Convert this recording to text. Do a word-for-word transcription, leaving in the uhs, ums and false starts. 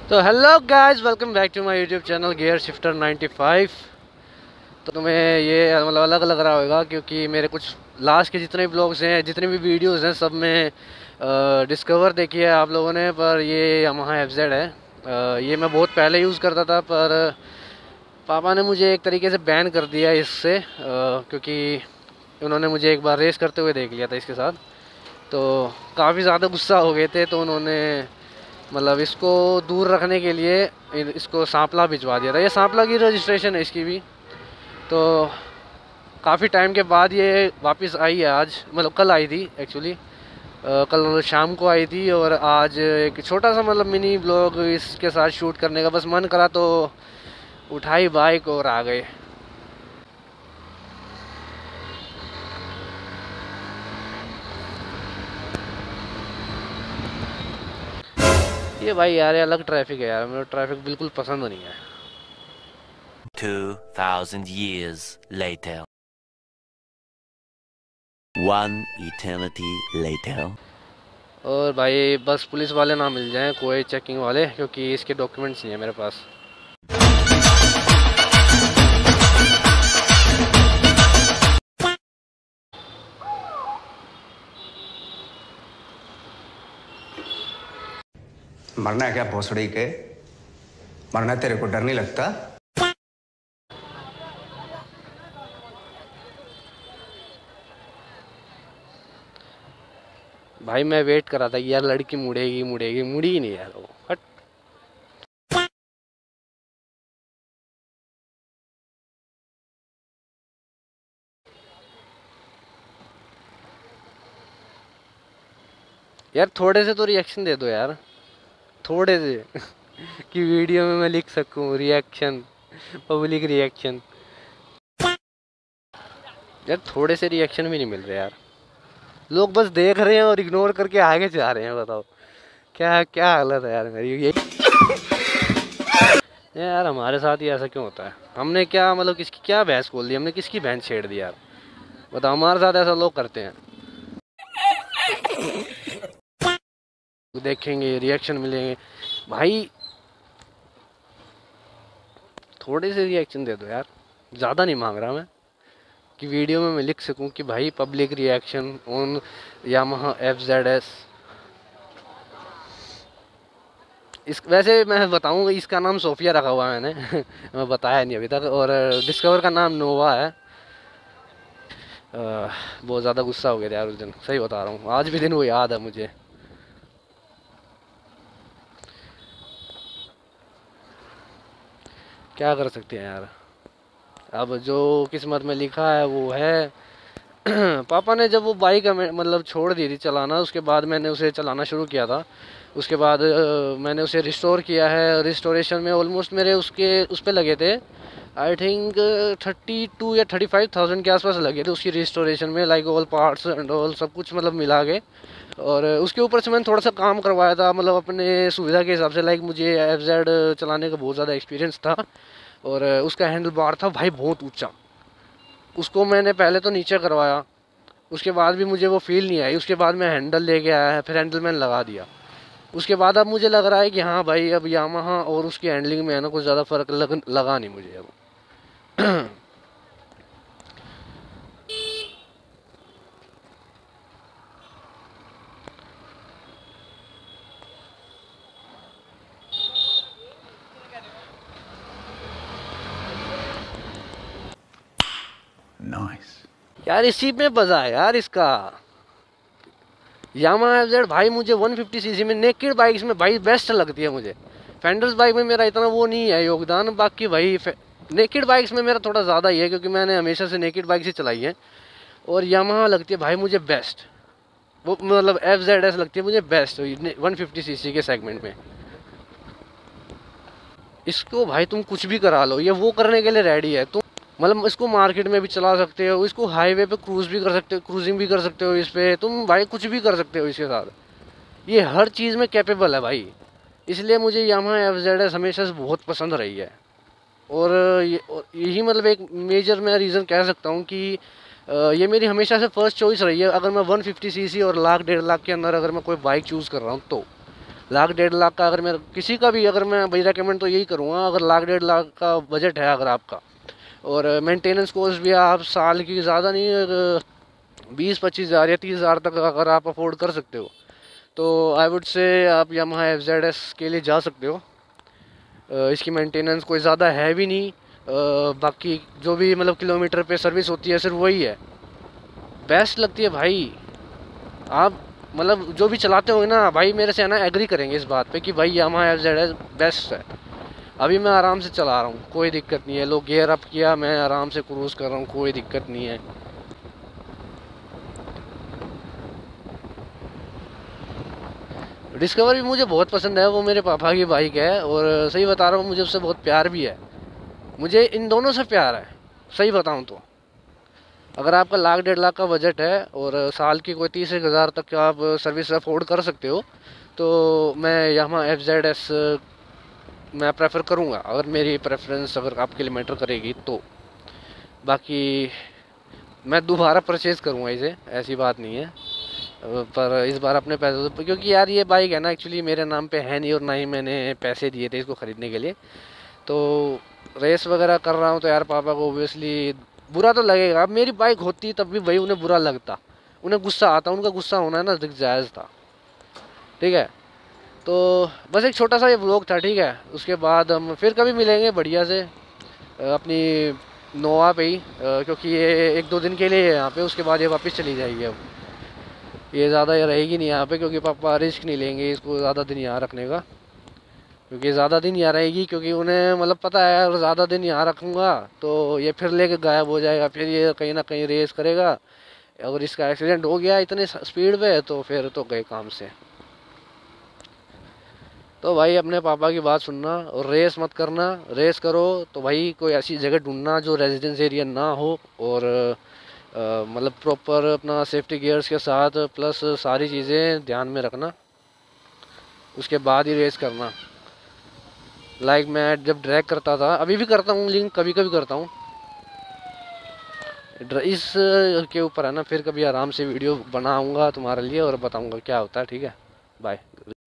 तो hello guys, welcome back to my YouTube channel gear shifter ninety five. तो तुम्हें ये मतलब अलग लग रहा होगा क्योंकि मेरे कुछ लास्ट के जितने भी ब्लॉग्स हैं, जितने भी वीडियोस हैं, सब में डिस्कवर देखी है आप लोगों ने। पर ये यामाहा एफ जेड है। आ, ये मैं बहुत पहले यूज़ करता था, पर पापा ने मुझे एक तरीके से बैन कर दिया इससे, आ, क्योंकि उन्होंने मुझे एक बार रेस करते हुए देख लिया था इसके साथ। तो काफ़ी ज़्यादा गुस्सा हो गए थे, तो उन्होंने मतलब इसको दूर रखने के लिए इसको सांपला भिजवा दिया था। ये सांपला की रजिस्ट्रेशन है इसकी भी। तो काफ़ी टाइम के बाद ये वापस आई है आज, मतलब कल आई थी एक्चुअली। कल शाम को आई थी और आज एक छोटा सा मतलब मिनी ब्लॉग इसके साथ शूट करने का बस मन करा, तो उठाई बाइक और आ गए। ये भाई यार, ये अलग ट्रैफिक है यार, मेरा ट्रैफिक बिल्कुल पसंद नहीं है। Two thousand years later. One eternity later. और भाई बस पुलिस वाले ना मिल जाएं, कोई चेकिंग वाले, क्योंकि इसके डॉक्यूमेंट्स नहीं है मेरे पास। मरना है क्या भोसड़ी के? मरना तेरे को डर नहीं लगता? भाई मैं वेट कर रहा था कि यार लड़की मुड़ेगी मुड़ेगी, मुड़ी ही नहीं यार वो। हट। यार थोड़े से तो रिएक्शन दे दो यार, थोड़े से कि वीडियो में मैं लिख सकूं रिएक्शन, पब्लिक रिएक्शन। यार थोड़े से रिएक्शन भी नहीं मिल रहे यार, लोग बस देख रहे हैं और इग्नोर करके आगे जा रहे हैं। बताओ क्या क्या हालत है यार मेरी ये। यार हमारे साथ ही ऐसा क्यों होता है? हमने क्या मतलब किसकी क्या बहस खोल दी, हमने किसकी बहन छेड़ दी यार? बताओ, हमारे साथ ऐसा लोग करते हैं। देखेंगे रिएक्शन मिलेंगे भाई, थोड़े से रिएक्शन दे दो यार, ज़्यादा नहीं मांग रहा मैं कि वीडियो में मैं लिख सकूं कि भाई public reaction on Yamaha F Z S. इस वैसे मैं बताऊं, इसका नाम सोफिया रखा हुआ है मैंने मैं बताया नहीं अभी तक। और डिस्कवर का नाम नोवा है। आ, बहुत ज़्यादा गुस्सा हो गया यार उस दिन, सही बता रहा हूँ, आज भी दिन वो याद है मुझे। क्या कर सकते हैं यार, अब जो किस्मत में लिखा है वो है। पापा ने जब वो बाइक मतलब छोड़ दी थी चलाना, उसके बाद मैंने उसे चलाना शुरू किया था। उसके बाद मैंने उसे रिस्टोर किया है। रिस्टोरेशन में ऑलमोस्ट मेरे उसके उस पर लगे थे आई थिंक थर्टी टू या थर्टी फाइव थाउजेंड के आसपास लगे थे उसकी रिस्टोरेशन में, like all parts and all सब कुछ मतलब मिला के। और उसके ऊपर से मैंने थोड़ा सा काम करवाया था, मतलब अपने सुविधा के हिसाब से। लाइक मुझे एफ जेड चलाने का बहुत ज़्यादा एक्सपीरियंस था और उसका हैंडल बार था भाई बहुत ऊंचा। उसको मैंने पहले तो नीचे करवाया, उसके बाद भी मुझे वो फील नहीं आई। उसके बाद मैं हैंडल लेके आया है, फिर हैंडल मैंने लगा दिया। उसके बाद अब मुझे लग रहा है कि हाँ भाई, अब यामाहा और उसकी हैंडलिंग में है ना कुछ ज़्यादा फ़र्क लग, लगा नहीं मुझे अब। नाइस। यार इसी में मजा है यार इसका। यामाहा एफ जेड भाई मुझे वन फिफ्टी सीसी में नेकेड बाइक्स में भाई बेस्ट लगती है मुझे। फेंडर्स बाइक में मेरा इतना वो नहीं है योगदान, बाकी भाई नेकेड बाइक्स में मेरा थोड़ा ज़्यादा ही है, क्योंकि मैंने हमेशा से नेकेड बाइक ही चलाई है। और यामाहा लगती है भाई मुझे बेस्ट, वो मतलब एफ जेड एस लगती है मुझे बेस्ट वन फिफ्टी सीसी के सेगमेंट में। इसको भाई तुम कुछ भी करा लो, ये वो करने के लिए रेडी है। तुम मतलब इसको मार्केट में भी चला सकते हो, इसको हाईवे पे क्रूज भी कर सकते हो, क्रूजिंग भी कर सकते हो इस पे तुम भाई, कुछ भी कर सकते हो इसके साथ। ये हर चीज़ में कैपेबल है भाई, इसलिए मुझे यामाहा एफ जेड एस हमेशा से बहुत पसंद रही है। और ये यही मतलब एक मेजर मैं रीज़न कह सकता हूँ कि ये मेरी हमेशा से फर्स्ट चॉइस रही है। अगर मैं वन फिफ्टी सीसी और लाख डेढ़ लाख के अंदर अगर मैं कोई बाइक चूज़ कर रहा हूँ तो लाख डेढ़ लाख का अगर मैं किसी का भी, अगर मैं भाई रेकमेंड तो यही करूँगा, अगर लाख डेढ़ लाख का बजट है अगर आपका, और मेंटेनेंस कॉस्ट भी आप साल की ज़्यादा नहीं बीस पच्चीस हज़ार या तीस हज़ार तक अगर आप अफोर्ड कर सकते हो, तो आई वुड से आप यामाहा एफ जेड एस के लिए जा सकते हो। इसकी मेंटेनेंस कोई ज़्यादा है भी नहीं, बाकी जो भी मतलब किलोमीटर पे सर्विस होती है सिर्फ वही है, बेस्ट लगती है भाई। आप मतलब जो भी चलाते होंगे ना भाई, मेरे से है ना एग्री करेंगे इस बात पे कि भाई Yamaha F Z S best है। अभी मैं आराम से चला रहा हूँ, कोई दिक्कत नहीं है। लोग गियर अप किया, मैं आराम से क्रूज़ कर रहा हूँ, कोई दिक्कत नहीं है। डिस्कवर भी मुझे बहुत पसंद है, वो मेरे पापा की बाइक है, और सही बता रहा हूँ मुझे उससे बहुत प्यार भी है। मुझे इन दोनों से प्यार है सही बताऊँ तो। अगर आपका लाख डेढ़ लाख का बजट है और साल की कोई तीस एक हज़ार तक आप सर्विस अफोर्ड कर सकते हो, तो मैं यामाहा एफ जेड एस मैं प्रेफर करूँगा, अगर मेरी प्रेफरेंस अगर आपके लिए मैटर करेगी तो। बाकी मैं दोबारा परचेज़ करूँगा इसे, ऐसी बात नहीं है, पर इस बार अपने पैसे तो, क्योंकि यार ये बाइक है ना एक्चुअली मेरे नाम पे है नहीं, और ना ही मैंने पैसे दिए थे इसको ख़रीदने के लिए। तो रेस वगैरह कर रहा हूँ तो यार पापा को ओबियसली बुरा तो लगेगा। अब मेरी बाइक होती तब भी वही उन्हें बुरा लगता, उन्हें गुस्सा आता, उनका गुस्सा होना है ना जायज़ था, ठीक है। तो बस एक छोटा सा ये व्लॉग था, ठीक है। उसके बाद हम फिर कभी मिलेंगे बढ़िया से अपनी नोआ पे ही, क्योंकि ये एक दो दिन के लिए है यहाँ पे, उसके बाद ये वापस चली जाएगी। अब ये ज़्यादा ये रहेगी नहीं यहाँ पे, क्योंकि पापा रिस्क नहीं लेंगे इसको ज़्यादा दिन यहाँ रखने का, क्योंकि ज़्यादा दिन यहाँ रहेगी, क्योंकि उन्हें मतलब पता है अगर ज़्यादा दिन यहाँ रखूँगा तो ये फिर लेके गायब हो जाएगा, फिर ये कहीं ना कहीं रेस करेगा। अगर इसका एक्सीडेंट हो गया इतने स्पीड पे तो फिर तो गए काम से। तो भाई अपने पापा की बात सुनना और रेस मत करना। रेस करो तो भाई कोई ऐसी जगह ढूंढना जो रेजिडेंस एरिया ना हो, और मतलब प्रॉपर अपना सेफ्टी गियर्स के साथ प्लस सारी चीज़ें ध्यान में रखना, उसके बाद ही रेस करना। लाइक like मैं जब ड्रैग करता था, अभी भी करता हूँ लेकिन कभी कभी करता हूँ, इस के ऊपर है ना, फिर कभी आराम से वीडियो बनाऊँगा तुम्हारे लिए और बताऊँगा क्या होता है, ठीक है। बाय।